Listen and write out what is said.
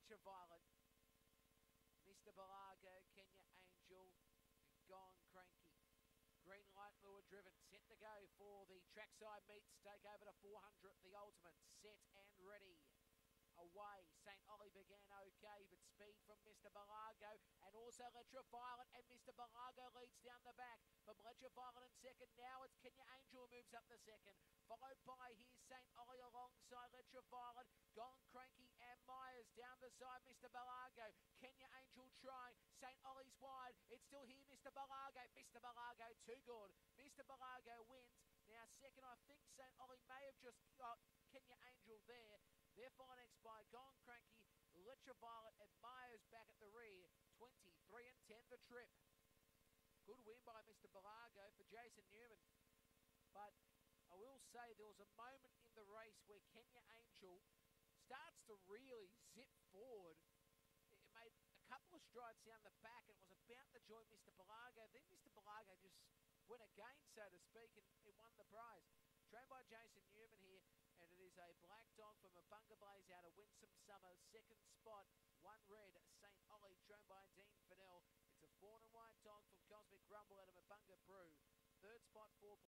Ultraviolet, Mr. Balago, Kenya Angel, and Gone Cranky. Green light, lure driven, set to go for the trackside meets. Take over to 400, the ultimate, set and ready. Away, St. Ollie began okay, but speed from Mr. Balago and also Ultraviolet, and Mr. Balago leads down the back from Ultraviolet in second. Now it's Kenya Angel who moves up the second, followed by here's St. Ollie alongside Ultraviolet, Gone Cranky and Myers down the side. Mr. Balago, Kenya Angel trying, St. Ollie's wide, it's still here Mr. Balago. Mr. Balago too good, Mr. Balago wins. Now second, I think St. Ollie may have just got Kenya Angel there. They're financed by Gone Cranky, Ultraviolet and Myers back at the rear. 23 and 10 the trip. Good win by Mr. Balago for Jason Newman. But I will say there was a moment in the race where Kenya Angel starts to really zip forward. It made a couple of strides down the back and it was about to join Mr. Balago. Then Mr. Balago just went again, so to speak, and it won the prize. Trained by Jason Newman here, and it is a black dog from Mabunga Blaze out of Winsome Summer. Second spot, one red, St. Ollie, trained by Dean Fennell. It's a fawn and white dog from Cosmic Rumble out of Mabunga Brew. Third spot, 4